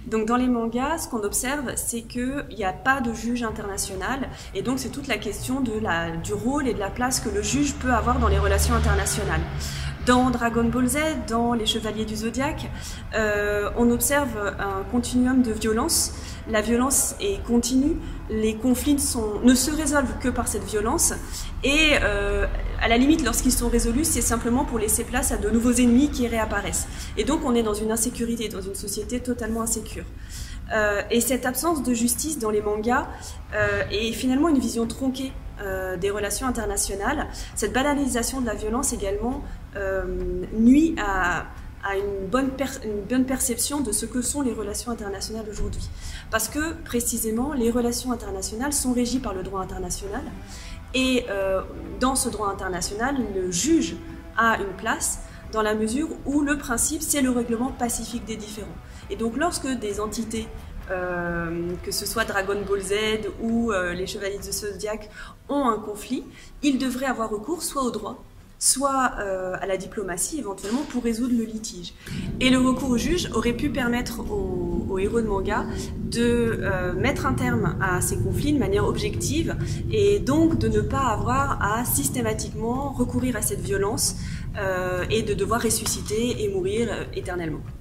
Donc dans les mangas, ce qu'on observe, c'est qu'il n'y a pas de juge international, et donc c'est toute la question du rôle et de la place que le juge peut avoir dans les relations internationales. Dans Dragon Ball Z, dans Les Chevaliers du Zodiaque, on observe un continuum de violence. La violence est continue, les conflits ne se résolvent que par cette violence, et à la limite, lorsqu'ils sont résolus, c'est simplement pour laisser place à de nouveaux ennemis qui réapparaissent. Et donc on est dans une insécurité, dans une société totalement insécure. Et cette absence de justice dans les mangas est finalement une vision tronquée des relations internationales. Cette banalisation de la violence également nuit à une bonne perception de ce que sont les relations internationales aujourd'hui. Parce que, précisément, les relations internationales sont régies par le droit international, et dans ce droit international, le juge a une place dans la mesure où le principe, c'est le règlement pacifique des différends. Et donc, lorsque des entités, que ce soit Dragon Ball Z ou les Chevaliers du Zodiaque, ont un conflit, ils devraient avoir recours soit au droit, soit à la diplomatie éventuellement pour résoudre le litige. Et le recours au juge aurait pu permettre aux héros de manga de mettre un terme à ces conflits de manière objective, et donc de ne pas avoir à systématiquement recourir à cette violence et de devoir ressusciter et mourir éternellement.